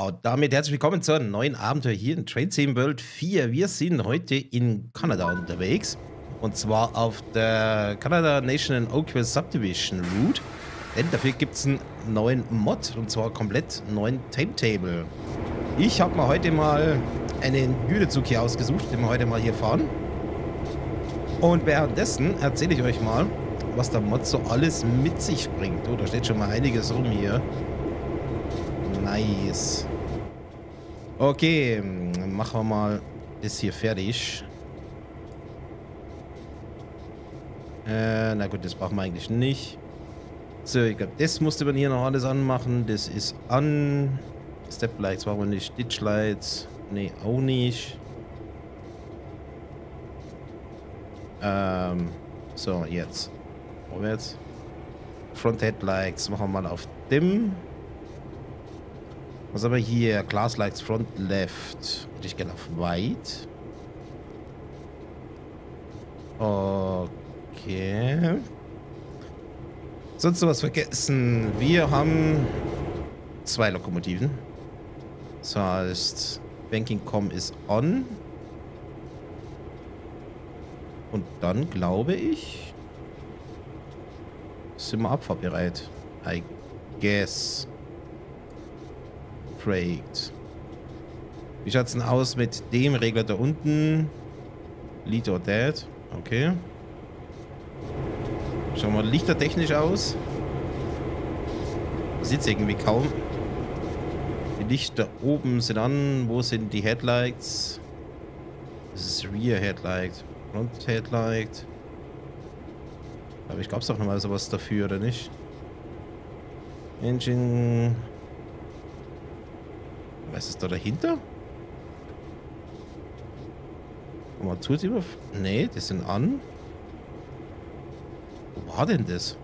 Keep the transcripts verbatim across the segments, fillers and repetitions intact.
Und damit herzlich willkommen zu einem neuen Abenteuer hier in Train Sim World vier. Wir sind heute in Kanada unterwegs. Und zwar auf der Canada National Oakville Subdivision Route. Denn dafür gibt es einen neuen Mod. Und zwar komplett neuen Timetable. Ich habe mir heute mal einen Güterzug hier ausgesucht, den wir heute mal hier fahren. Und währenddessen erzähle ich euch mal, was der Mod so alles mit sich bringt. Oh, da steht schon mal einiges rum hier. Nice. Okay, machen wir mal das hier fertig. Äh, na gut, das brauchen wir eigentlich nicht. So, ich glaube, das musste man hier noch alles anmachen. Das ist an. Step Lights brauchen wir nicht. Ditch Lights. Nee, auch nicht. Ähm, so, jetzt. Vorwärts. Front Headlights machen wir mal auf Dim. Was haben wir hier? Glass Lights Front Left. Hätte ich gerne auf White. Okay. Sonst noch was vergessen. Wir haben zwei Lokomotiven. Das heißt, Banking Com ist on. Und dann glaube ich, sind wir abfahrbereit. I guess. Great. Wie schaut es denn aus mit dem Regler da unten? Lead or Dead. Okay. Schauen wir lichtertechnisch aus. Sieht es irgendwie kaum. Die Lichter oben sind an. Wo sind die Headlights? Das ist Rear Headlight. Front Headlight. Aber ich glaube es doch nochmal sowas dafür, oder nicht? Engine. Was ist da dahinter? Armaturzieher? Nee, die sind an. Wo war denn das?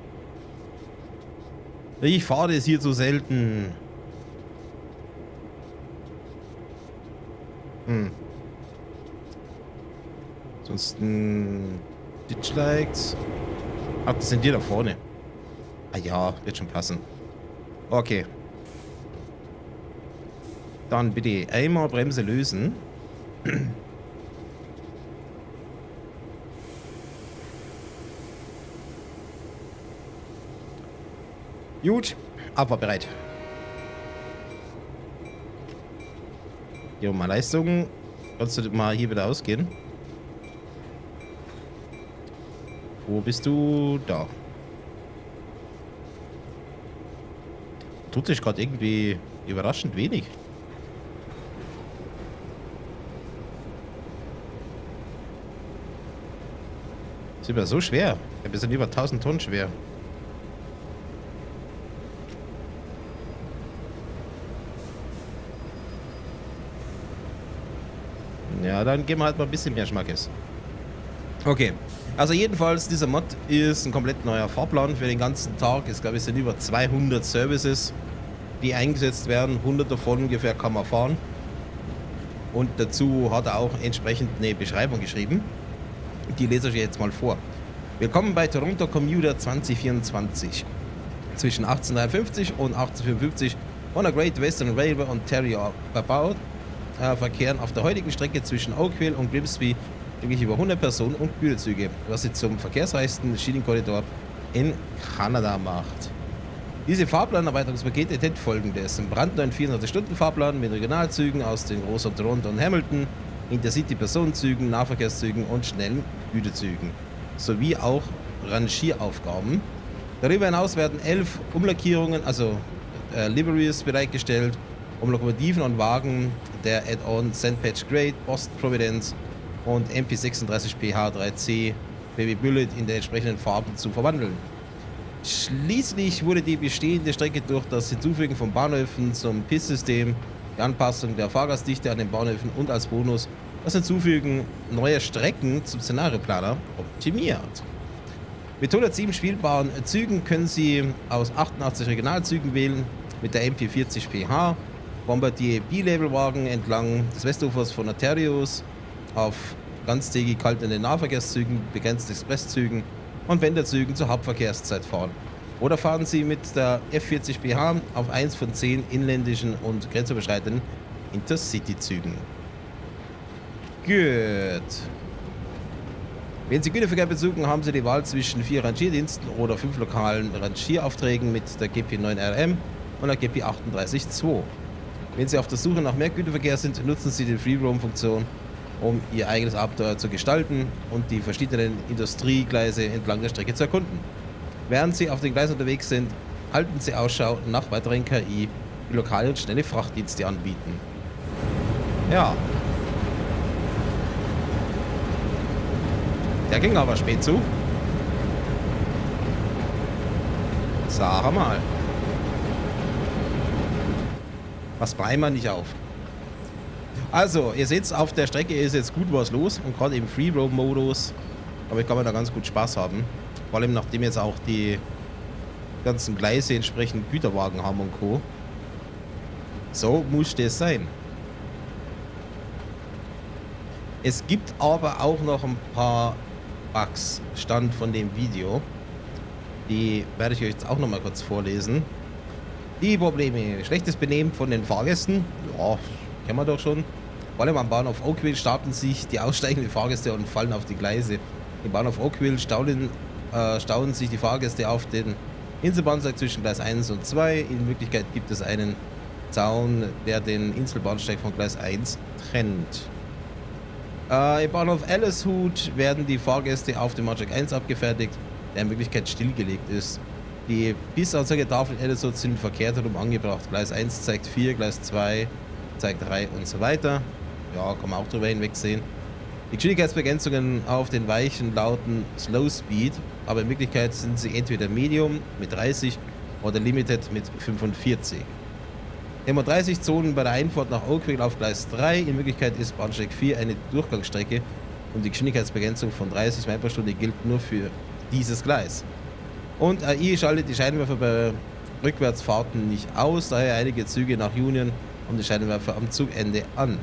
Ich fahre das hier so selten. Hm. Ansonsten Ditch Lights. Ach, das sind die da vorne. Ah ja, wird schon passen. Okay. Dann bitte einmal Bremse lösen. Gut, abfahrbereit. Jo, mal Leistung. Kannst du mal hier wieder ausgehen? Wo bist du? Da. Tut sich gerade irgendwie überraschend wenig. Das ist immer so schwer. Wir sind über tausend Tonnen schwer. Ja, dann geben wir halt mal ein bisschen mehr Schmackes. Okay. Also jedenfalls, dieser Mod ist ein komplett neuer Fahrplan für den ganzen Tag. Es glaube ich sind über zweihundert Services, die eingesetzt werden. hundert davon ungefähr kann man fahren. Und dazu hat er auch entsprechend eine Beschreibung geschrieben. Die lese ich jetzt mal vor. Willkommen bei Toronto Commuter zwanzig vierundzwanzig. Zwischen achtzehnhundertdreiundfünfzig und achtzehnhundertfünfundfünfzig von der Great Western Railway Ontario erbaut, äh, verkehren auf der heutigen Strecke zwischen Oakville und Grimsby wirklich über hundert Personen und Güterzüge, was sie zum verkehrsreichsten Schienenkorridor in Kanada macht. Diese Fahrplanerweiterungspaket enthält folgendes: Ein brandneuen vierundzwanzig-Stunden-Fahrplan mit Regionalzügen aus den Großraum Toronto und Hamilton, Intercity-Personenzügen, Nahverkehrszügen und schnellen Güterzügen, sowie auch Rangieraufgaben. Darüber hinaus werden elf Umlackierungen, also äh, Liveries, bereitgestellt, um Lokomotiven und Wagen der Add-on Saint Patch Great, Boston Providence und M P sechsunddreißig P H drei C Baby Bullet in den entsprechenden Farben zu verwandeln. Schließlich wurde die bestehende Strecke durch das Hinzufügen von Bahnhöfen zum P I S-System, die Anpassung der Fahrgastdichte an den Bahnhöfen und als Bonus das Hinzufügen neuer Strecken zum Szenarioplaner optimiert. Mit hundertsieben spielbaren Zügen können Sie aus achtundachtzig Regionalzügen wählen, mit der M P vierzig P H, Bombardier B-Label-Wagen entlang des Westufers von Ontario's, auf ganztägig kaltenden Nahverkehrszügen, begrenzten Expresszügen und Penderzügen zur Hauptverkehrszeit fahren. Oder fahren Sie mit der F vierzig B H auf eins von zehn inländischen und grenzüberschreitenden Intercity-Zügen. Gut. Wenn Sie Güterverkehr besuchen, haben Sie die Wahl zwischen vier Rangierdiensten oder fünf lokalen Rangieraufträgen mit der G P neun R M und der G P achtunddreißig Punkt zwei. Wenn Sie auf der Suche nach mehr Güterverkehr sind, nutzen Sie die Free Roam-Funktion, um Ihr eigenes Abenteuer zu gestalten und die verschiedenen Industriegleise entlang der Strecke zu erkunden. Während Sie auf den Gleisen unterwegs sind, halten Sie Ausschau nach weiteren K I, die lokale und schnelle Frachtdienste anbieten. Ja. Der ging aber spät zu. Sag mal. Was bleiben wir nicht auf? Also, ihr seht, auf der Strecke ist jetzt gut was los und gerade im Free-Roam-Modus, aber ich kann man da ganz gut Spaß haben. Vor allem nachdem jetzt auch die ganzen Gleise entsprechend Güterwagen haben und Co. So muss das sein. Es gibt aber auch noch ein paar Bugs, Stand von dem Video. Die werde ich euch jetzt auch noch mal kurz vorlesen. Die Probleme. Schlechtes Benehmen von den Fahrgästen. Ja, kennen wir doch schon. Vor allem am Bahnhof Oakville starten sich die aussteigenden Fahrgäste und fallen auf die Gleise. Im Bahnhof Oakville staunen, äh, staunen sich die Fahrgäste auf den Inselbahnsteig zwischen Gleis eins und zwei. In Wirklichkeit gibt es einen Zaun, der den Inselbahnsteig von Gleis eins trennt. Äh, Im Bahnhof Elleshut werden die Fahrgäste auf dem Bahnsteig eins abgefertigt, der in Wirklichkeit stillgelegt ist. Die Bissanzeigetafel Elleshut sind verkehrt herum angebracht. Gleis eins zeigt vier, Gleis zwei zeigt drei und so weiter. Ja, kann man auch drüber hinwegsehen. Die Geschwindigkeitsbegrenzungen auf den Weichen lauten Slow Speed, aber in Wirklichkeit sind sie entweder Medium mit dreißig oder Limited mit fünfundvierzig. dreißig Zonen bei der Einfahrt nach Oakville auf Gleis drei. In Wirklichkeit ist Bahnsteig vier eine Durchgangsstrecke und die Geschwindigkeitsbegrenzung von dreißig Meilen pro Stunde gilt nur für dieses Gleis. Und A I schaltet die Scheinwerfer bei Rückwärtsfahrten nicht aus, daher einige Züge nach Union um die Scheinwerfer am Zugende an.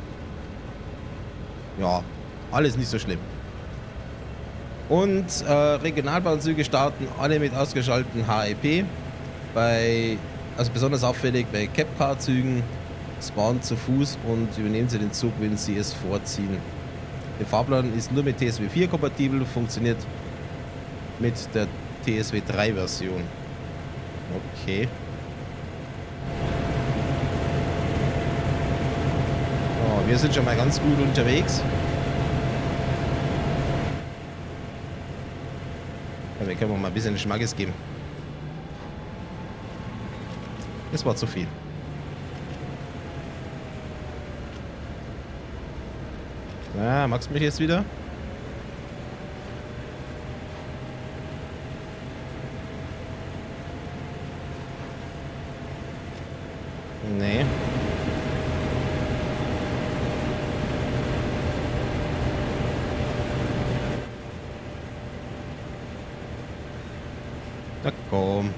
Ja, alles nicht so schlimm. Und äh, Regionalbahnzüge starten alle mit ausgeschaltetem H E P. Bei, also besonders auffällig bei Cap-Car-Zügen, spawnen zu Fuß und übernehmen sie den Zug, wenn sie es vorziehen. Der Fahrplan ist nur mit T S W vier kompatibel, funktioniert mit der T S W drei Version. Okay. Oh, wir sind schon mal ganz gut unterwegs. Ja, wir können mal ein bisschen Schmackes geben. Das war zu viel. Na, magst du mich jetzt wieder? Nee. Na komm.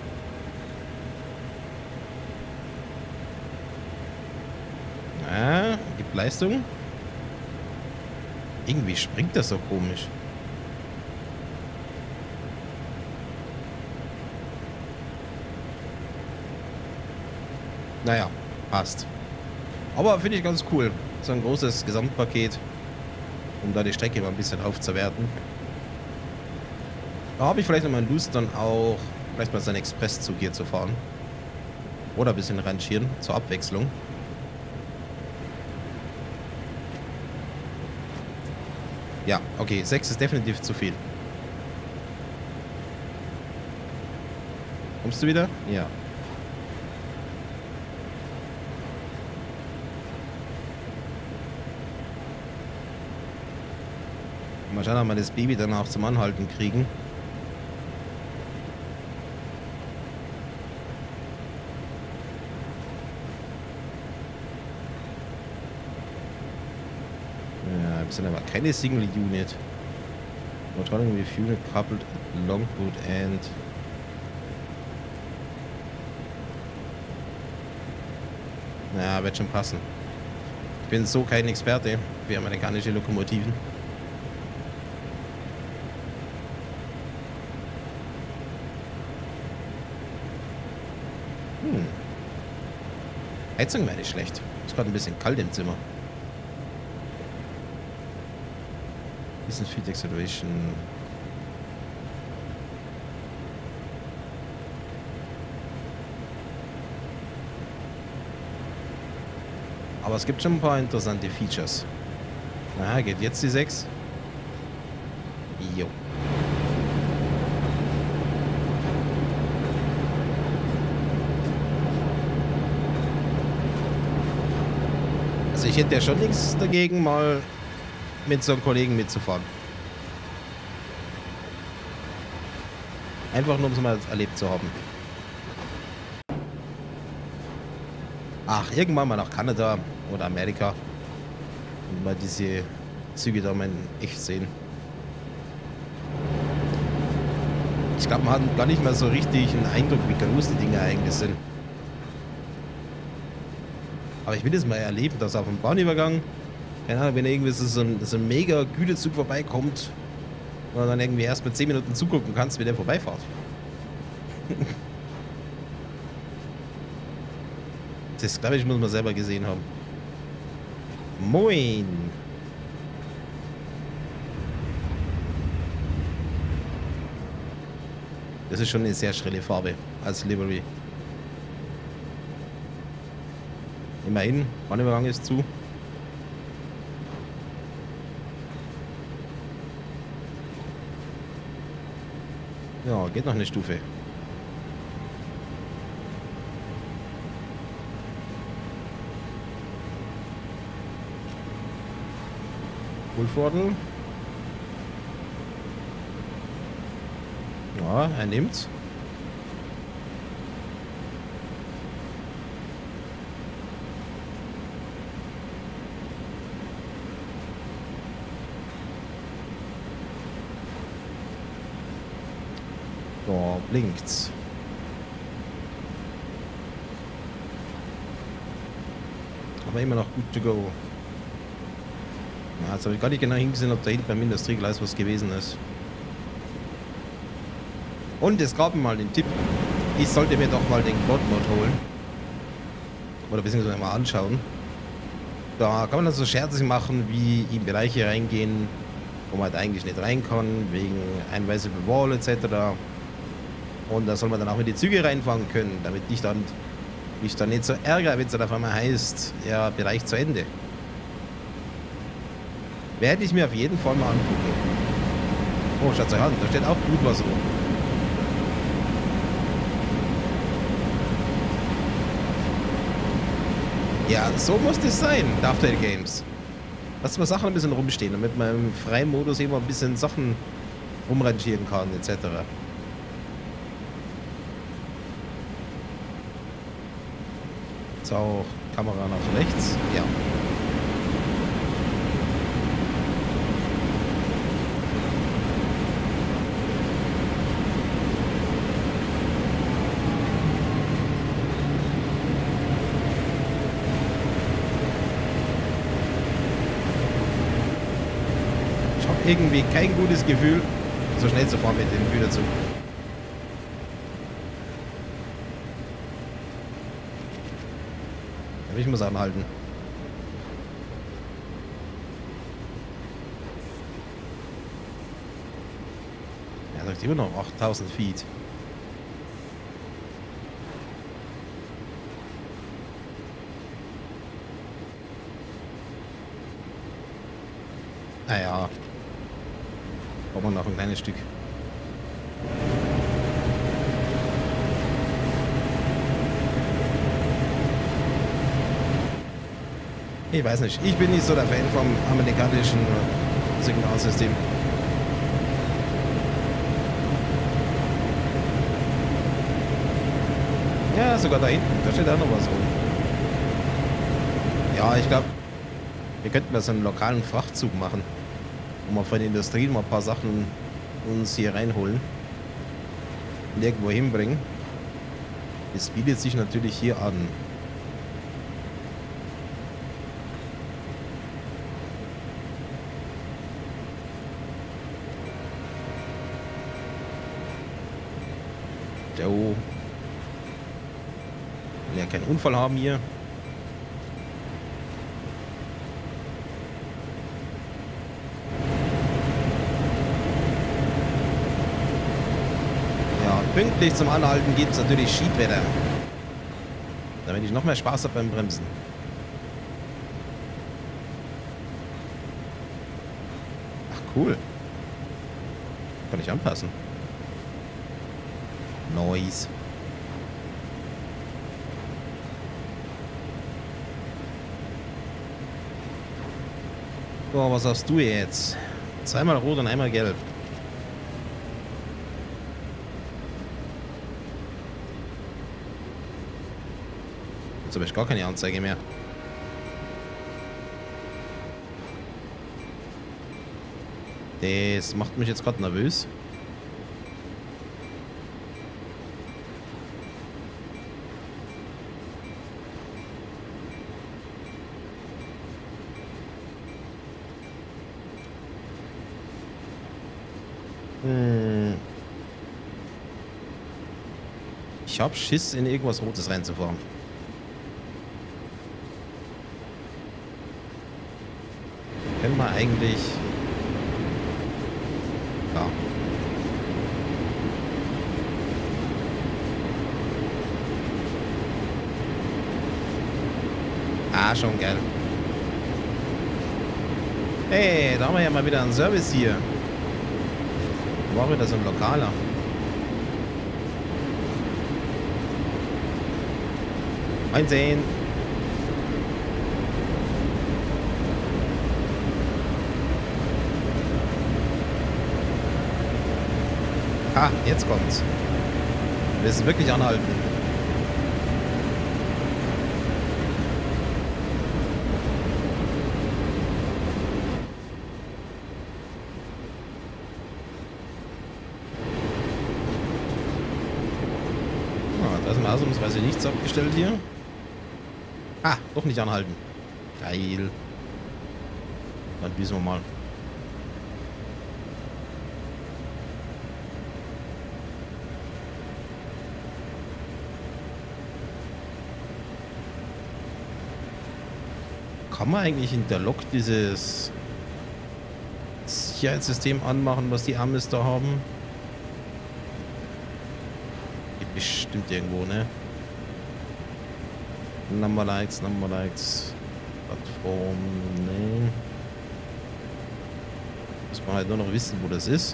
Ah, gibt Leistung. Irgendwie springt das so komisch. Naja, passt. Aber finde ich ganz cool. So ein großes Gesamtpaket, um da die Strecke mal ein bisschen aufzuwerten. Da habe ich vielleicht noch mal Lust, dann auch vielleicht mal seinen Expresszug hier zu fahren. Oder ein bisschen rangieren, zur Abwechslung. Ja, okay, sechs ist definitiv zu viel. Kommst du wieder? Ja. Mal schauen, ob wir das Baby dann auch zum Anhalten kriegen. Ja, wir sind aber keine Single Unit. Motoring with unit coupled long boot end. Ja, wird schon passen. Ich bin so kein Experte für amerikanische Lokomotiven. Hm. Heizung wäre nicht schlecht. Ist gerade ein bisschen kalt im Zimmer. Bisschen Feed Acceleration. Aber es gibt schon ein paar interessante Features. Na, geht jetzt die sechs? Jo. Also ich hätte ja schon nichts dagegen, mal mit so einem Kollegen mitzufahren. Einfach nur, um es mal erlebt zu haben. Ach, irgendwann mal nach Kanada oder Amerika. Und mal diese Züge da mal in echt sehen. Ich glaube, man hat gar nicht mehr so richtig einen Eindruck, wie groß die Dinge eigentlich sind. Aber ich will das mal erleben, dass auf dem Bahnübergang, keine Ahnung, wenn irgendwie so, so, ein, so ein mega Güterzug vorbeikommt und dann irgendwie erst mal zehn Minuten zugucken kannst, wie der vorbeifährt. Das, glaube ich, muss man selber gesehen haben. Moin! Das ist schon eine sehr schrille Farbe als Livery. Immerhin, Bahnübergang ist zu. Ja, geht noch eine Stufe. Wohlfordel. Ja, er nimmt's. Da blinkt's. Aber immer noch gut to go. Ja, jetzt habe ich gar nicht genau hingesehen, ob da hinten beim Industriegleis was gewesen ist. Und es gab mir mal den Tipp, ich sollte mir doch mal den God-Mod holen. Oder beziehungsweise mal anschauen. Da kann man dann so Scherze machen, wie in Bereiche reingehen, wo man halt eigentlich nicht rein kann, wegen Invisible Wall et cetera. Und da soll man dann auch in die Züge reinfahren können, damit ich dann mich dann nicht so ärgere, wenn es dann auf einmal heißt, ja, Bereich zu Ende. Werde ich mir auf jeden Fall mal angucken. Oh, schaut euch an, da steht auch Blutwasser rum. Ja, so muss das sein, Dovetail Games. Lass mal Sachen ein bisschen rumstehen, damit man im freien Modus immer ein bisschen Sachen umrangieren kann, et cetera. Jetzt auch Kamera nach rechts. Ja. Irgendwie kein gutes Gefühl, so schnell zu fahren mit dem Güterzug. Aber ich muss anhalten. Er sagt immer noch achttausend Feet. Naja. Brauchen wir noch ein kleines Stück. Ich weiß nicht. Ich bin nicht so der Fan vom amerikanischen Signalsystem. Ja, sogar da hinten. Da steht auch noch was rum. Ja, ich glaube, wir könnten mal so einen lokalen Frachtzug machen. Und mal von der Industrie mal ein paar Sachen uns hier reinholen. Und irgendwo hinbringen. Das bietet sich natürlich hier an. Jo. keinen Unfall haben hier. Ja, pünktlich zum Anhalten gibt es natürlich Schiedwetter. Damit ich noch mehr Spaß habe beim Bremsen. Ach, cool. Kann ich anpassen. Noise. So, was sagst du jetzt? Zweimal rot und einmal gelb. Jetzt habe ich gar keine Anzeige mehr. Das macht mich jetzt gerade nervös. Hm. Ich hab Schiss, in irgendwas Rotes reinzufahren. Können wir eigentlich... Ja. Ah, schon geil. Hey, da haben wir ja mal wieder einen Service hier. War wieder so ein lokaler. Einsehen. Ah, jetzt kommt's. Wir müssen wirklich anhalten. Ah, da ist mir ausnahmsweise nichts abgestellt hier. Ah, doch nicht anhalten. Geil. Dann wissen wir mal. Kann man eigentlich in der Lok dieses Sicherheitssystem anmachen, was die Amis da haben? Geht bestimmt irgendwo, ne? Number Likes, Number Likes, Plattform, ne. Muss man halt nur noch wissen, wo das ist.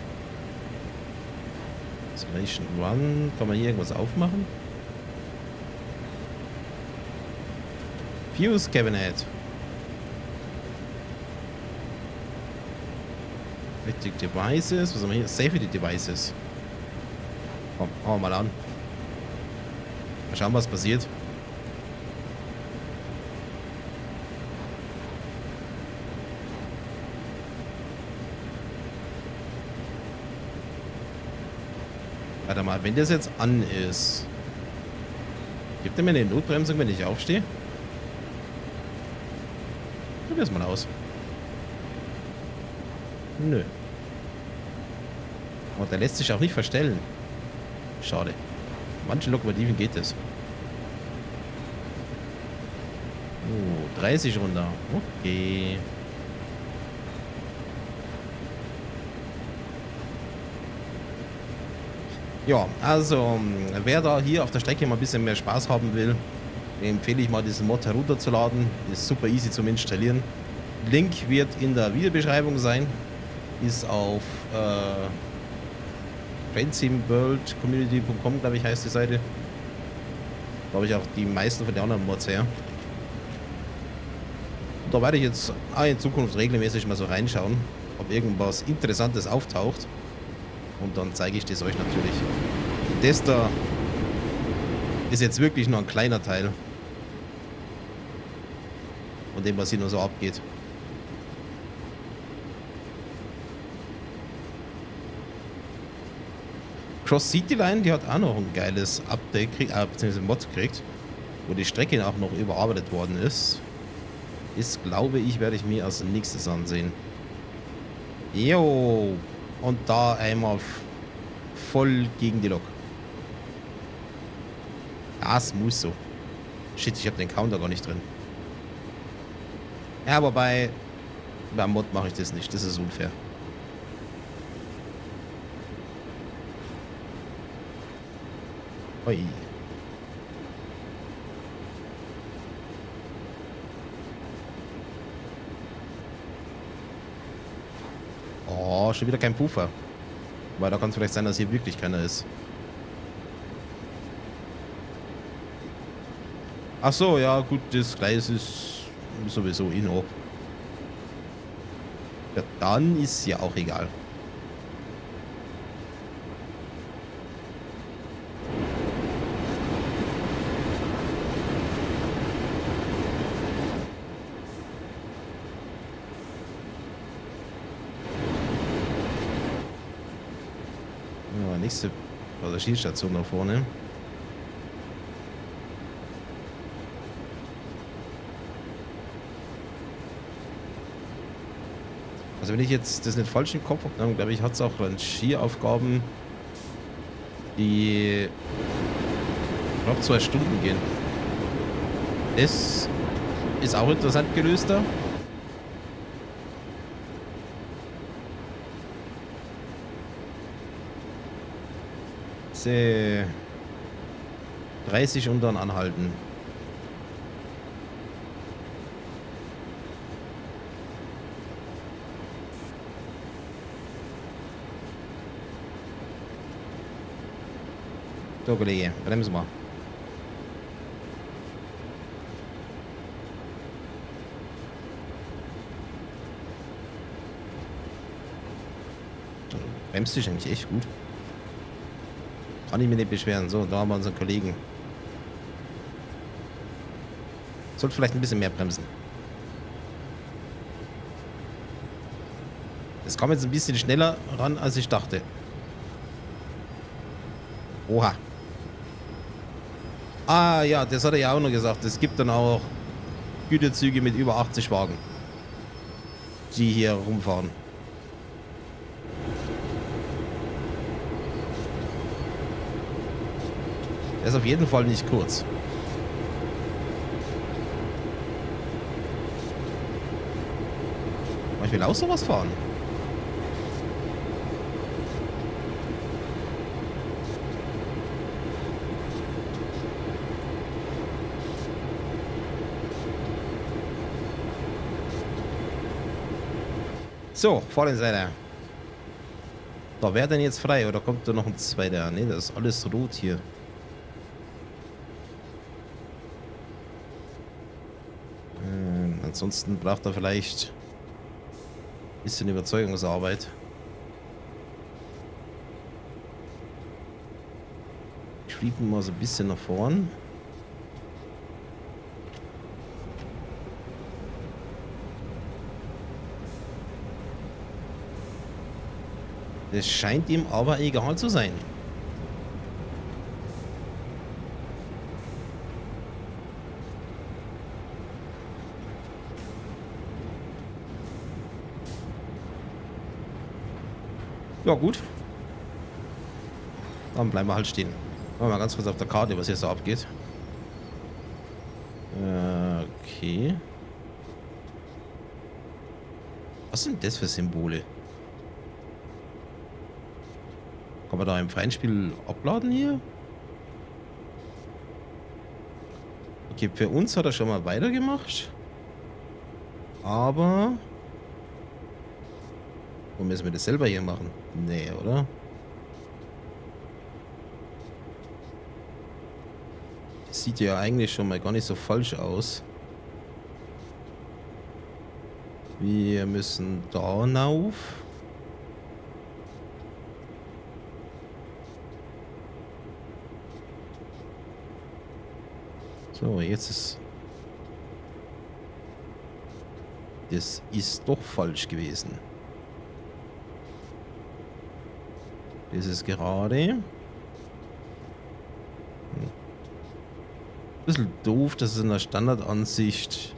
Isolation Run. Kann man hier irgendwas aufmachen? Fuse Cabinet. Richtig Devices. Was haben wir hier? Safety Devices. Komm, hauen wir mal an. Mal schauen, was passiert. Warte mal, wenn das jetzt an ist, gibt er mir eine Notbremsung, wenn ich aufstehe? Probier es mal aus. Nö. Aber der lässt sich auch nicht verstellen. Schade. Manchen Lokomotiven geht es. Oh, dreißig runter. Okay. Ja, also wer da hier auf der Strecke mal ein bisschen mehr Spaß haben will, empfehle ich mal diesen Mod herunterzuladen. Ist super easy zum Installieren. Link wird in der Videobeschreibung sein. Ist auf äh, trainsimworld community punkt com, glaube ich, heißt die Seite. Da habe ich auch die meisten von den anderen Mods her. Und da werde ich jetzt auch in Zukunft regelmäßig mal so reinschauen, ob irgendwas Interessantes auftaucht. Und dann zeige ich das euch natürlich. Das da ist jetzt wirklich nur ein kleiner Teil von dem, was hier nur so abgeht. Cross City Line, die hat auch noch ein geiles Update, krieg, äh, beziehungsweise Mod gekriegt, wo die Strecke auch noch überarbeitet worden ist. Ist, glaube ich, werde ich mir als nächstes ansehen. Jo. Und da einmal voll gegen die Lok. Das muss so. Shit, ich habe den Counter gar nicht drin. Ja, aber bei, beim Mod mache ich das nicht. Das ist unfair. Ui. Oh, schon wieder kein Puffer. Weil da kann es vielleicht sein, dass hier wirklich keiner ist. Ach so, ja gut, das Gleis ist sowieso in hoch. Ja, dann ist ja auch egal. Ja, nächste Passagierstation da vorne. Also wenn ich jetzt das nicht falsch im Kopf habe, dann glaube ich, hat es auch Rangieraufgaben, die ich glaube zwei Stunden gehen. Das ist auch interessant gelöst da. C dreißig und dann anhalten. So, Kollege, bremsen wir. Bremst dich eigentlich echt gut. Kann ich mir nicht beschweren. So, da haben wir unseren Kollegen. Sollte vielleicht ein bisschen mehr bremsen. Es kam jetzt ein bisschen schneller ran, als ich dachte. Oha. Ah ja, das hat er ja auch noch gesagt. Es gibt dann auch Güterzüge mit über achtzig Wagen, die hier rumfahren. Er ist auf jeden Fall nicht kurz. Aber ich will auch sowas fahren. So, Vorderseite. Da wäre denn jetzt frei oder kommt da noch ein zweiter? Ne, das ist alles rot hier. Ähm, ansonsten braucht er vielleicht ein bisschen Überzeugungsarbeit. Ich fliege mal so ein bisschen nach vorn. Das scheint ihm aber egal zu sein. Ja gut. Dann bleiben wir halt stehen. Machen wir mal ganz kurz auf der Karte, was hier so abgeht. Äh, okay. Was sind das für Symbole? Kann man da im freien Spiel abladen hier? Okay, für uns hat er schon mal weitergemacht. Aber... Wo müssen wir das selber hier machen? Nee, oder? Das sieht ja eigentlich schon mal gar nicht so falsch aus. Wir müssen da rauf. So, jetzt ist... Das ist doch falsch gewesen. Das ist gerade. Hm. Bisschen doof, dass es in der Standardansicht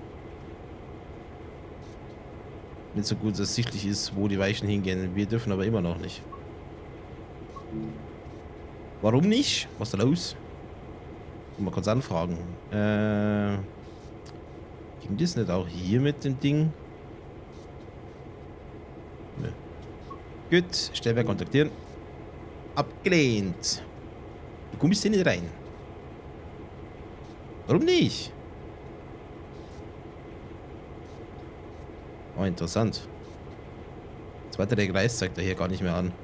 nicht so gut ersichtlich ist, wo die Weichen hingehen. Wir dürfen aber immer noch nicht. Warum nicht? Was ist da los? Mal kurz anfragen. Äh, ging das nicht auch hier mit dem Ding? Nö. Gut, Stellwerk kontaktieren. Abgelehnt. Du kommst hier nicht rein. Warum nicht? Oh, interessant. Zweiter der Gleis zeigt er hier gar nicht mehr an.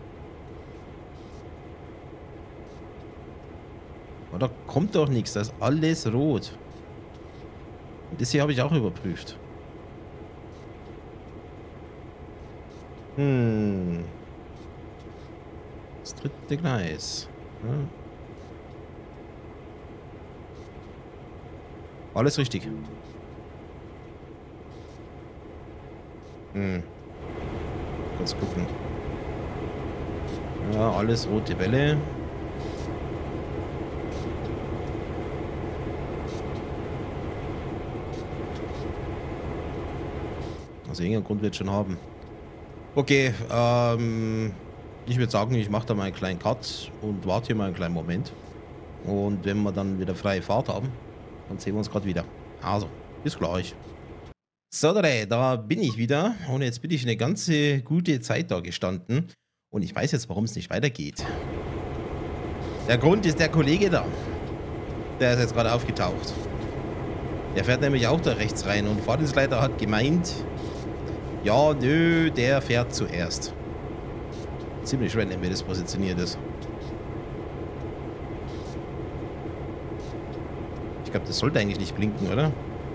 Oh, da kommt doch nichts. Da ist alles rot. Und das hier habe ich auch überprüft. Hm. Das dritte Gleis. Ja. Alles richtig. Hm. Kurz gucken. Ja, alles rote Welle. Also irgendeinen Grund wird schon haben. Okay, ähm, ich würde sagen, ich mache da mal einen kleinen Cut und warte hier mal einen kleinen Moment. Und wenn wir dann wieder freie Fahrt haben, dann sehen wir uns gerade wieder. Also, bis gleich. So, da bin ich wieder und jetzt bin ich eine ganze gute Zeit da gestanden und ich weiß jetzt, warum es nicht weitergeht. Der Grund ist der Kollege da. Der ist jetzt gerade aufgetaucht. Der fährt nämlich auch da rechts rein und Fahrdienstleiter hat gemeint, ja, nö, der fährt zuerst. Ziemlich random, wie das positioniert ist. Ich glaube, das sollte eigentlich nicht blinken, oder?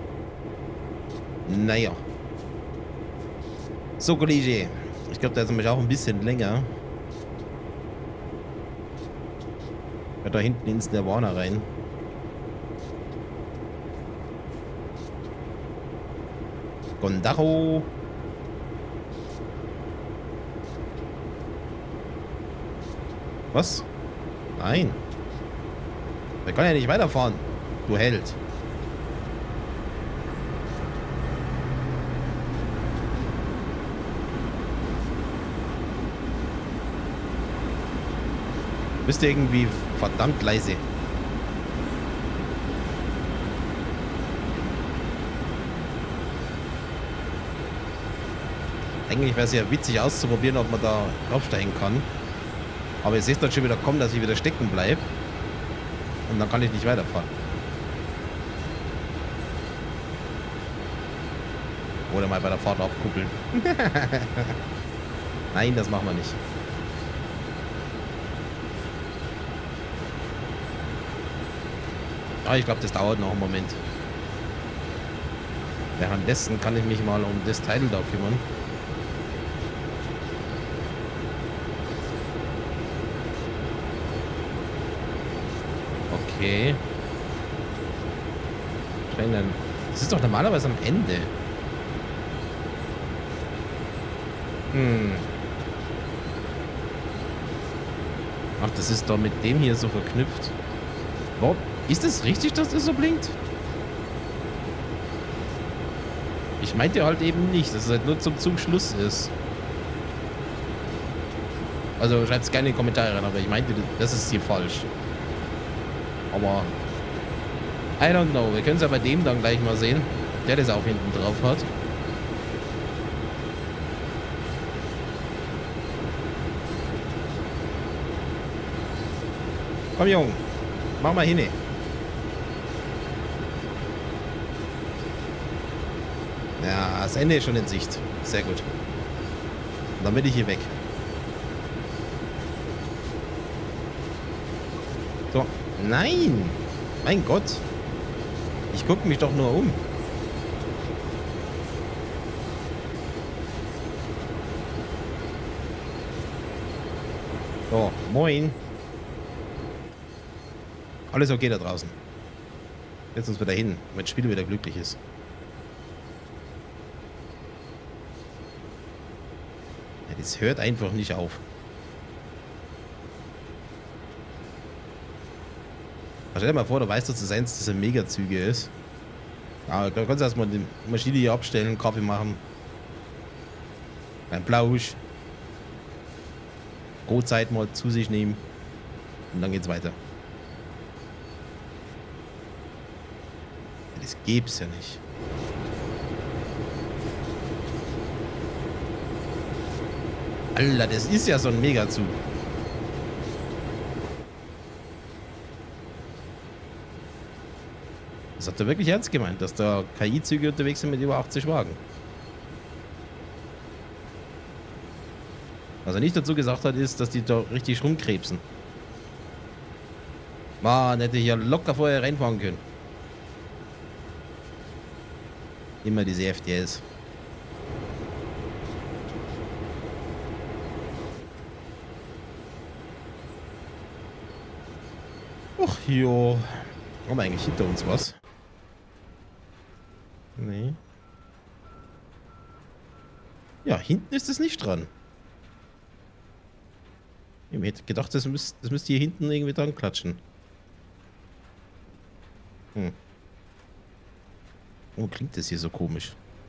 Naja. So, Kollege. Ich glaube, der ist nämlich auch ein bisschen länger. Ja, da hinten ins Nirvana rein. Gondaro. Was? Nein. Wir können ja nicht weiterfahren. Du Held. Du bist irgendwie verdammt leise. Eigentlich wäre es ja witzig auszuprobieren, ob man da draufsteigen kann. Aber ihr seht dann schon wieder kommen, dass ich wieder stecken bleibe. Und dann kann ich nicht weiterfahren. Oder mal bei der Fahrt abkuppeln. Nein, das machen wir nicht. Ah, ich glaube, das dauert noch einen Moment. Währenddessen kann ich mich mal um das Teil da kümmern. Okay. Trennen. Das ist doch normalerweise am Ende. Hm. Ach, das ist doch mit dem hier so verknüpft. Warum? Ist es richtig, dass das so blinkt? Ich meinte halt eben nicht, dass es halt nur zum Zugschluss ist. Also schreibt es gerne in die Kommentare rein, aber ich meinte, das ist hier falsch. Aber I don't know. Wir können es ja bei dem dann gleich mal sehen, ob der das auch hinten drauf hat. Komm, Junge. Mach mal hin. Ja, das Ende ist schon in Sicht. Sehr gut. Und dann bin ich hier weg. So. Nein! Mein Gott. Ich gucke mich doch nur um. So, moin. Alles okay da draußen. Jetzt uns wieder hin, wenn das Spiel wieder glücklich ist. Ja, das hört einfach nicht auf. Stell dir mal vor, du weißt, dass das eins dieser Megazüge ist. Ja, da kannst du erstmal die Maschine hier abstellen, Kaffee machen. Ein Plausch. Brotzeit mal zu sich nehmen. Und dann geht's weiter. Das gibt's ja nicht. Alter, das ist ja so ein Megazug. Das hat er wirklich ernst gemeint, dass da K I-Züge unterwegs sind mit über achtzig Wagen. Was er nicht dazu gesagt hat, ist, dass die da richtig rumkrebsen. Man hätte hier locker vorher reinfahren können. Immer diese F D S. Ach jo. Haben wir eigentlich hinter uns was? Nee. Ja, hinten ist es nicht dran. Ich hätte gedacht, das müsste das müsst hier hinten irgendwie dran klatschen. Hm. Oh, klingt das hier so komisch.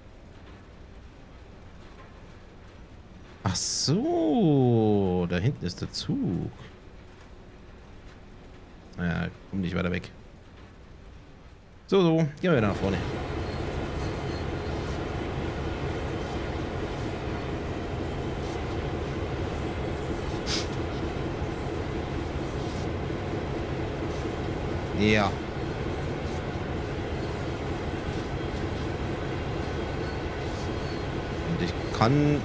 Ach so, da hinten ist der Zug. Naja, komm nicht weiter weg. So, so, gehen wir wieder nach vorne. Ja. Und ich kann...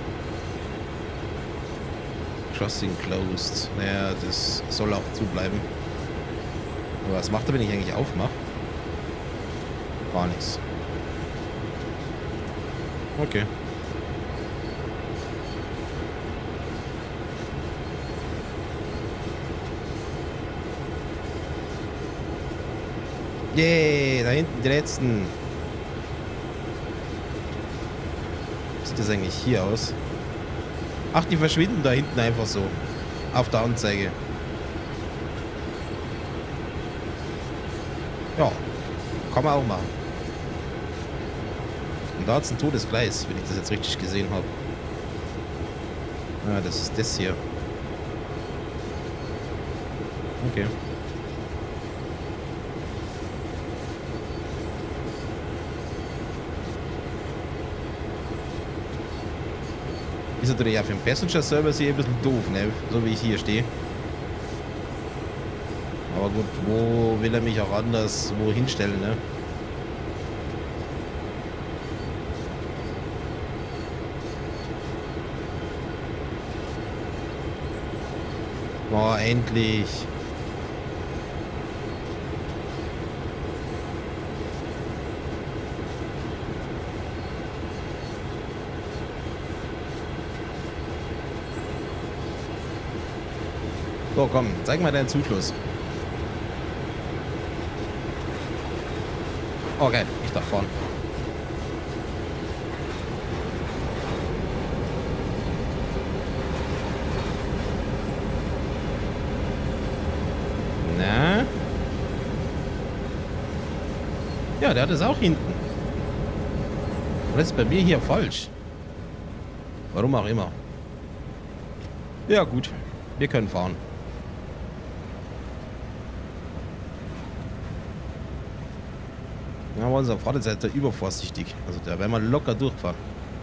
Crossing closed. Naja, das soll auch zubleiben. Aber was macht er, wenn ich eigentlich aufmache? Gar nichts. Okay. Yay, da hinten die letzten. Wie sieht das eigentlich hier aus? Ach, die verschwinden da hinten einfach so. Auf der Anzeige. Ja, kann man auch machen. Und da hat es ein totes Gleis, wenn ich das jetzt richtig gesehen habe. Ah, das ist das hier. Okay. Ist natürlich auch für den Passenger-Service hier ein bisschen doof, ne? So wie ich hier stehe. Aber gut, wo will er mich auch anders wo hinstellen, ne? Boah, endlich. So, komm, zeig mal deinen Zufluss. Okay, ich darf fahren. Na? Ja, der hat es auch hinten. Und das ist bei mir hier falsch. Warum auch immer. Ja gut, wir können fahren. Ja, aber unser Vater ist halt übervorsichtig. Also da werden wir locker durchfahren.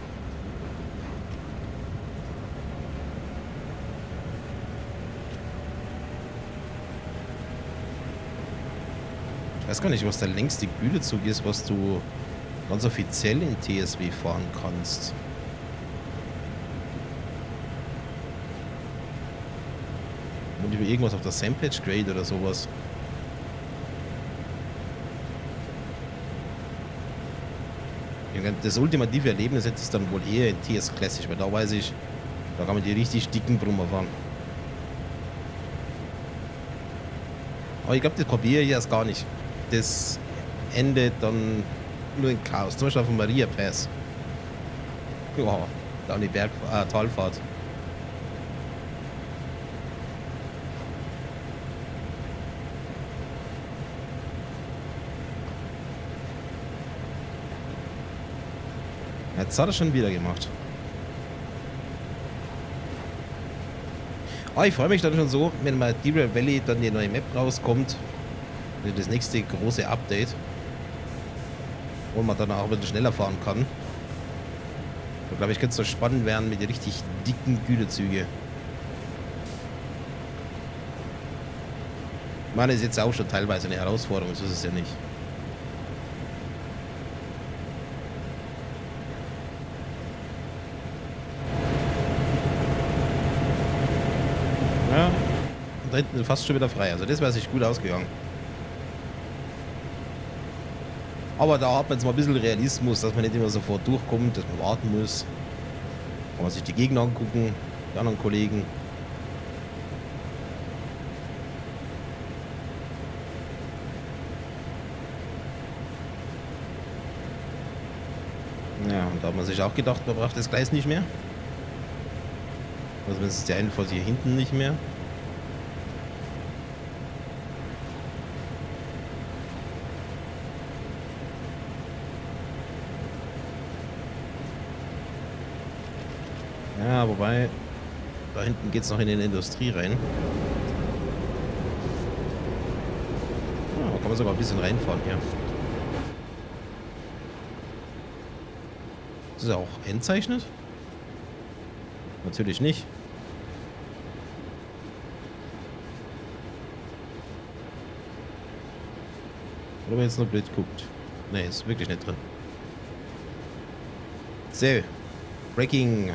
Ich weiß gar nicht, was der längste Gütezug ist, was du ganz offiziell in T S W fahren kannst. Und über irgendwas auf der Sampage Grade oder sowas. Das ultimative Erlebnis hätte es dann wohl eher in T S Classic, weil da weiß ich, da kann man die richtig dicken Brummer fahren. Aber ich glaube, das probiere ich erst gar nicht. Das endet dann nur in Chaos. Zum Beispiel auf dem Maria Pass. Ja, da die Berg äh, Talfahrt. Jetzt hat er schon wieder gemacht. Oh, ich freue mich dann schon so, wenn mal Derail Valley dann die neue Map rauskommt. Das nächste große Update. wo man dann auch ein bisschen schneller fahren kann. Ich glaube, ich könnte es so spannend werden mit den richtig dicken Güterzügen. Ich meine, ist jetzt auch schon teilweise eine Herausforderung, so ist es ja nicht. Ja, da hinten fast schon wieder frei. Also das wäre sich gut ausgegangen. Aber da hat man jetzt mal ein bisschen Realismus, dass man nicht immer sofort durchkommt, dass man warten muss. Kann man sich die Gegner angucken, die anderen Kollegen. Ja, und da hat man sich auch gedacht, man braucht das Gleis nicht mehr. Also wenn es der eine vor hier hinten nicht mehr. Ja, wobei, da hinten geht es noch in die Industrie rein. Ja, da kann man sogar ein bisschen reinfahren hier. Ist das auch entzeichnet? Natürlich nicht. Oder wenn jetzt nur blöd guckt. Ne, ist wirklich nicht drin. So. Breaking.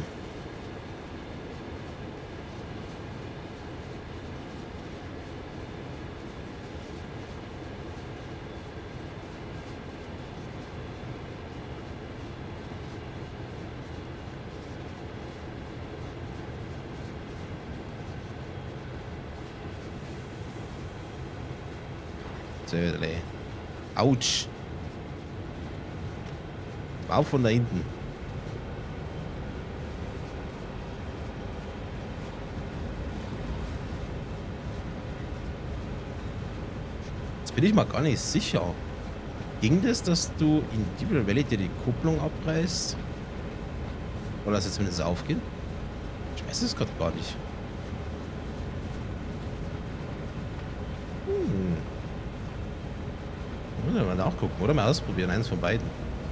Söderle. Autsch. War auch von da hinten. Jetzt bin ich mal gar nicht sicher. Ging das, dass du in Deep Valley dir die Kupplung abreißt? Oder dass jetzt zumindest aufgeht? Ich weiß es gerade gar nicht. Hm. Müssen wir mal nachgucken oder mal ausprobieren. Eins von beiden.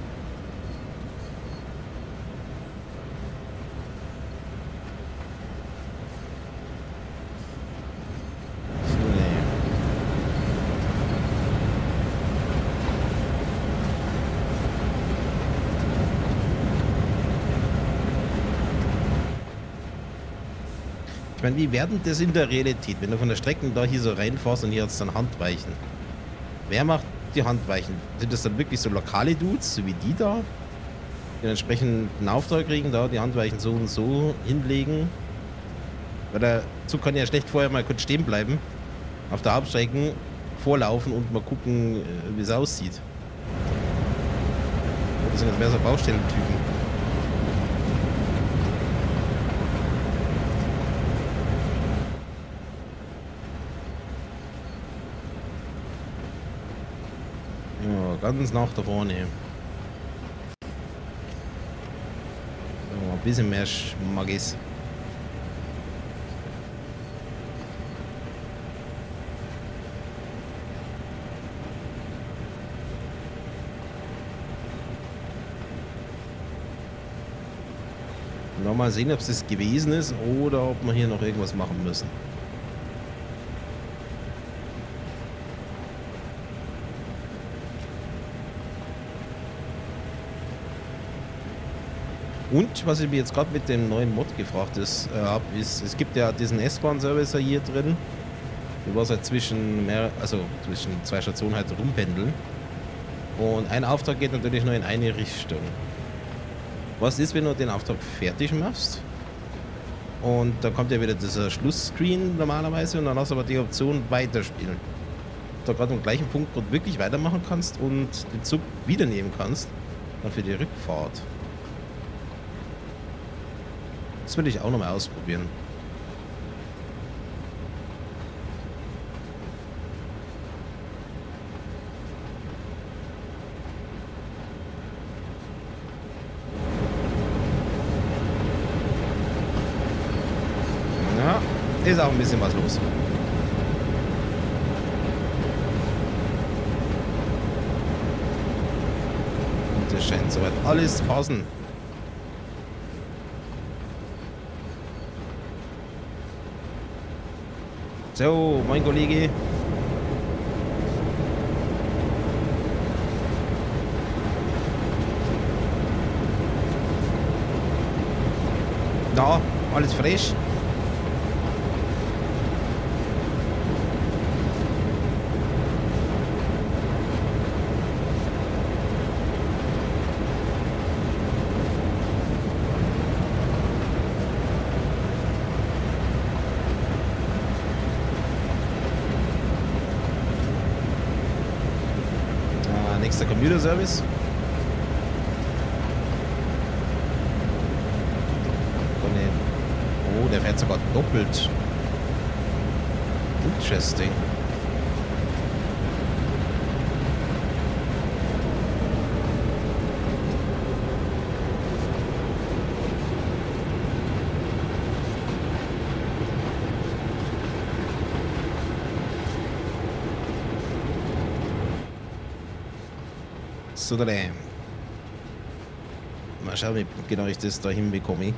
Ich meine, wie werden das in der Realität, wenn du von der Strecke da hier so reinfährst und hier jetzt dann Handweichen? Wer macht die Handweichen? Sind das dann wirklich so lokale Dudes, so wie die da? Die den entsprechenden Auftrag kriegen, da die Handweichen so und so hinlegen? Weil der Zug kann ja schlecht vorher mal kurz stehen bleiben, auf der Hauptstrecke vorlaufen und mal gucken, wie es aussieht. Das sind jetzt mehr so Baustellentypen. Ganz nach da vorne. So, ein bisschen mehr Schmackes. Noch mal sehen, ob es das gewesen ist oder ob wir hier noch irgendwas machen müssen. Und was ich mir jetzt gerade mit dem neuen Mod gefragt ist, äh, habe, ist, es gibt ja diesen S-Bahn-Servicer hier drin, über halt zwischen mehr, also zwischen zwei Stationen halt rumpendeln. Und ein Auftrag geht natürlich nur in eine Richtung. Was ist, wenn du den Auftrag fertig machst? Und dann kommt ja wieder dieser Schlussscreen normalerweise und dann hast du aber die Option weiterspielen. Ob du gerade am gleichen Punkt wirklich weitermachen kannst und den Zug wieder nehmen kannst, dann für die Rückfahrt. Das will ich auch noch mal ausprobieren. Ja, ist auch ein bisschen was los. Das scheint soweit alles zu passen. So, mein Kollege. Da, alles frisch. Ah, nächster Computerservice. Oh, der fährt sogar doppelt. Interesting. So, da. Mal schauen, wie genau ich das da hinbekomme.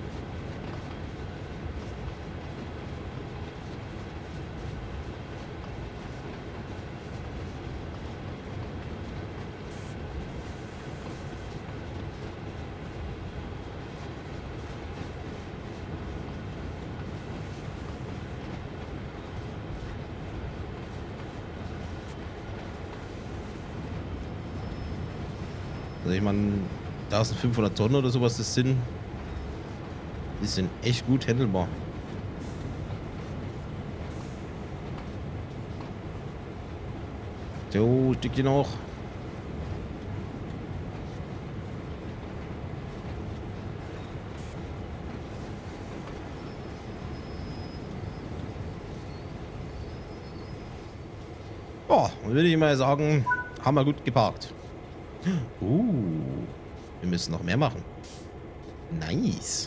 Also ich meine, eintausendfünfhundert Tonnen oder sowas das sind, die sind echt gut handelbar. So, Stückchen noch. Ja, dann würde ich mal sagen, haben wir gut geparkt. Uh, wir müssen noch mehr machen. Nice.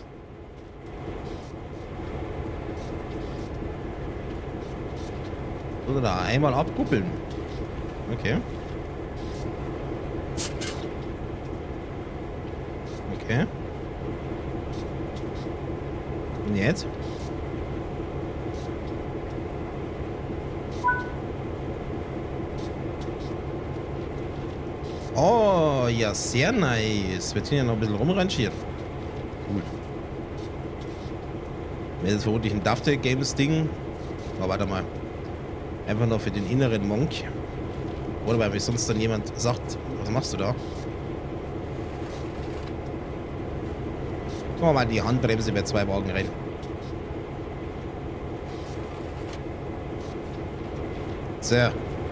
Oder da einmal abkuppeln. Okay. Okay. Und jetzt? Oh, ja, sehr nice. Wir können ja noch ein bisschen rumrangieren. Cool. Wäre jetzt vermutlich ein Dafte Games Ding. Aber warte mal. Einfach nur für den inneren Monk. Oder weil mir sonst dann jemand sagt, was machst du da? Machen wir mal die Handbremse bei zwei Wagen rein. So.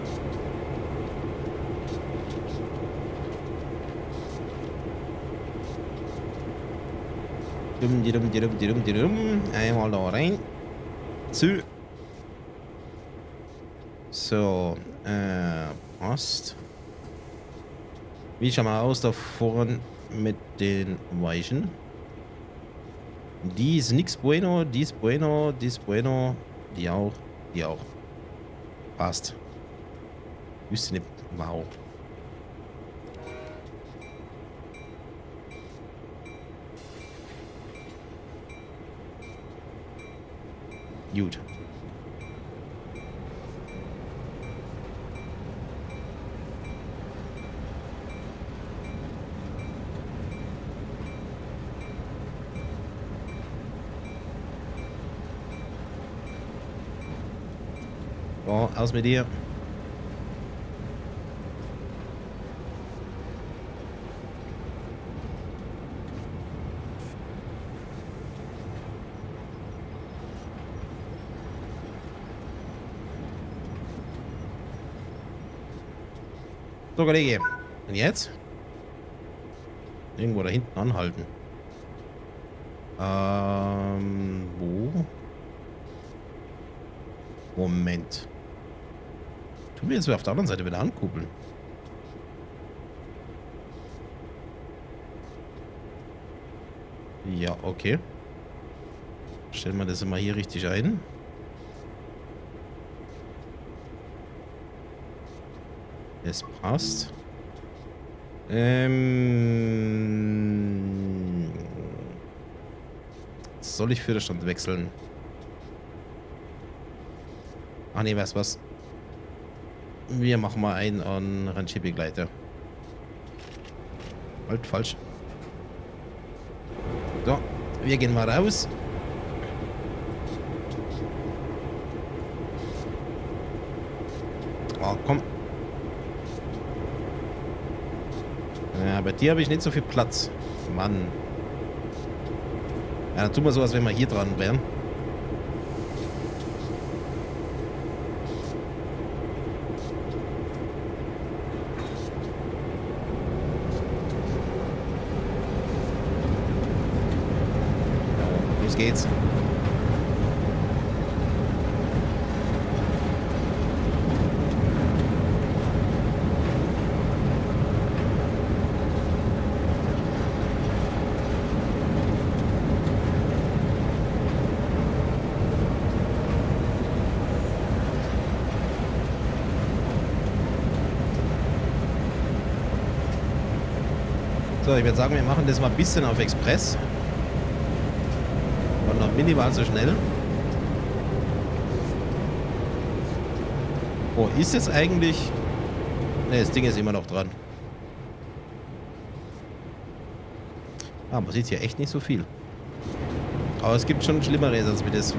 Dum, die dum, die dum, die dum, die dum. Einmal da rein. Zu. So. Äh, passt. Wie schauen wir aus da vorne mit den Weichen? Die ist nix bueno, die ist bueno, die ist bueno, die auch, die auch. Passt. Wüsste nicht, wow. Gut. So, aus mit dir. So, Kollege. Und jetzt? Irgendwo da hinten anhalten. Ähm, wo? Moment. Tun wir jetzt auf der anderen Seite wieder ankuppeln. Ja, okay. Stellen wir das immer hier richtig ein. Es passt. Ähm... Soll ich Führerstand wechseln? Ach nee, weißt du was? Wir machen mal einen an Rangierbegleiter. Halt, falsch. So, wir gehen mal raus. Oh, komm. Ja, bei dir habe ich nicht so viel Platz. Mann. Ja, dann tun wir so, als wenn wir hier dran wären. Ja, los geht's. So, ich würde sagen, wir machen das mal ein bisschen auf Express. Und noch minimal so schnell. Oh, ist es eigentlich... Ne, das Ding ist immer noch dran. Ah, man sieht hier echt nicht so viel. Aber es gibt schon Schlimmeres als wie das.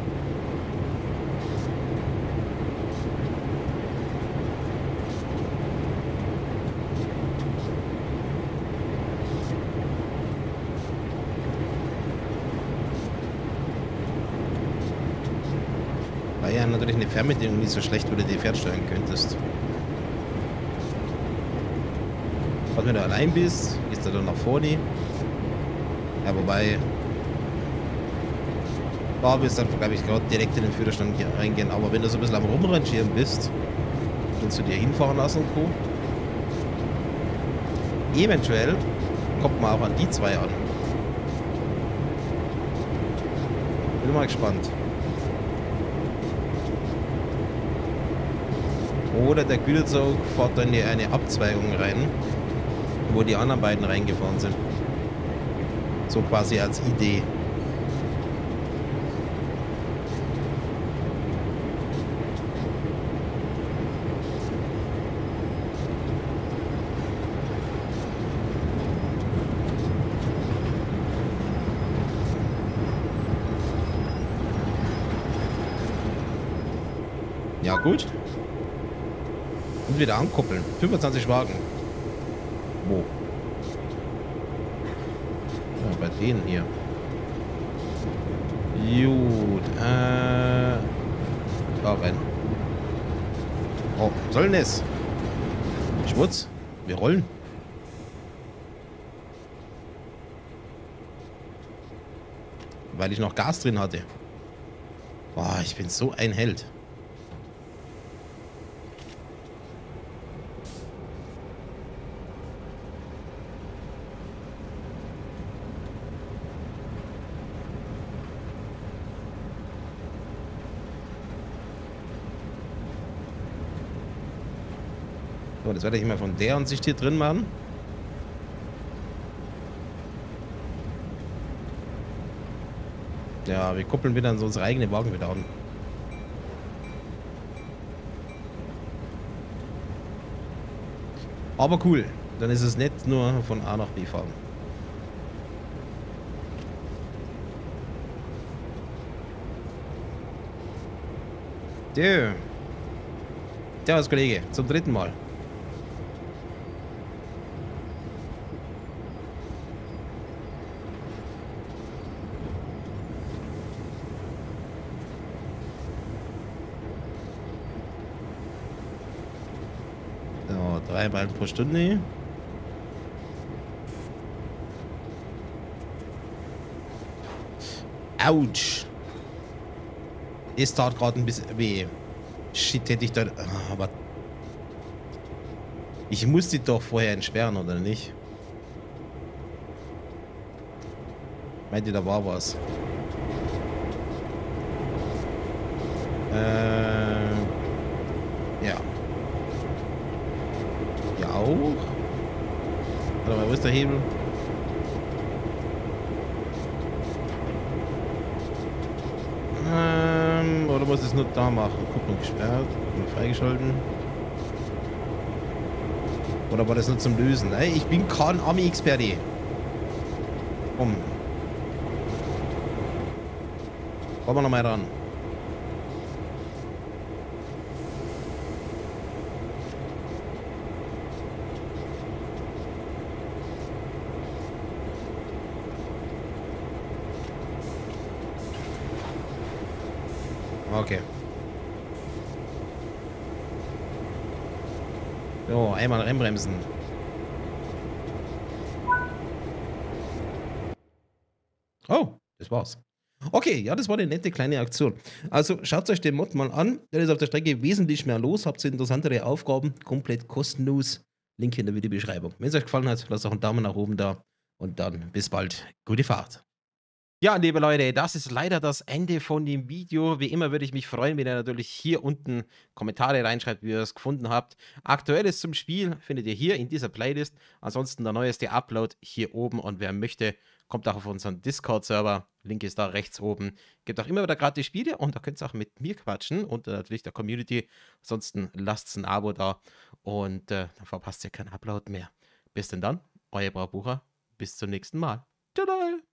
War ja natürlich eine Fernbedienung nicht so schlecht, wo du die fernsteuern könntest. Und wenn du allein bist, gehst du dann nach vorne. Ja, wobei... Da bist dann, glaube ich, gerade direkt in den Führerstand reingehen. Aber wenn du so ein bisschen am Rumrangieren bist, kannst du dir hinfahren lassen und Co. Eventuell kommt man auch an die zwei an. Bin mal gespannt. Oder der Güterzug fährt dann in eine Abzweigung rein, wo die anderen beiden reingefahren sind. So quasi als Idee. Ja, gut. Und wieder ankuppeln. fünfundzwanzig Wagen. Wo? Ja, bei denen hier. Gut. Äh. Da rein. Oh, was soll denn das? Schmutz. Wir rollen. Weil ich noch Gas drin hatte. Boah, ich bin so ein Held. So, das werde ich mal von der Ansicht hier drin machen. Ja, wir kuppeln wieder an so unsere eigenen Wagen wieder an. Aber cool. Dann ist es nicht nur von A nach B fahren. Der. Servus, Kollege. Zum dritten Mal. Drei Meilen pro Stunde. Autsch. Es tat gerade ein bisschen weh. Shit, hätte ich da... Aber... Ich muss die doch vorher entsperren, oder nicht? Meint ihr, da war was? Äh... Ja. Ja auch. der Hebel. Ähm, oder muss ich es nur da machen? Kupplung gesperrt, Kupplung freigeschalten. Oder war das nur zum Lösen? Ey, ich bin kein Army-Experte. Komm. Kommen wir noch mal ran. Okay. So, einmal reinbremsen. Oh, das war's. Okay, ja, das war eine nette kleine Aktion. Also schaut euch den Mod mal an. Da ist auf der Strecke wesentlich mehr los. Habt ihr interessantere Aufgaben, komplett kostenlos. Link in der Videobeschreibung. Wenn es euch gefallen hat, lasst auch einen Daumen nach oben da. Und dann bis bald. Gute Fahrt. Ja, liebe Leute, das ist leider das Ende von dem Video. Wie immer würde ich mich freuen, wenn ihr natürlich hier unten Kommentare reinschreibt, wie ihr es gefunden habt. Aktuelles zum Spiel findet ihr hier in dieser Playlist. Ansonsten der neueste Upload hier oben. Und wer möchte, kommt auch auf unseren Discord-Server. Link ist da rechts oben. Gibt auch immer wieder gratis Spiele und da könnt ihr auch mit mir quatschen und äh, natürlich der Community. Ansonsten lasst ein Abo da und äh, dann verpasst ihr keinen Upload mehr. Bis denn dann, euer Braubucher. Bis zum nächsten Mal. Tada!